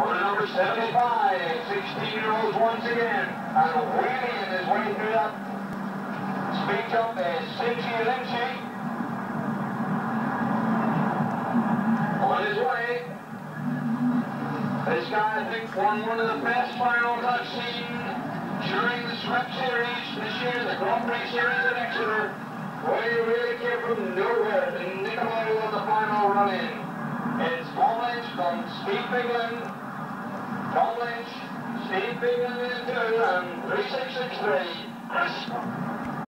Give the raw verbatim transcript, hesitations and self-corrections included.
Running number seventy-five, sixteen-year-olds once again. And wheeling his way through that speed jump is lynchy. On his way. This guy, I think, won one of the best finals I've seen during the Swept Series this year, the Grand Prix Series at Exeter, where he really came from nowhere to nick him out of the final run-in. It's Tom Lynch from Steve Bigland. Tom Lynch, Steve Bigland in two, and three six six three.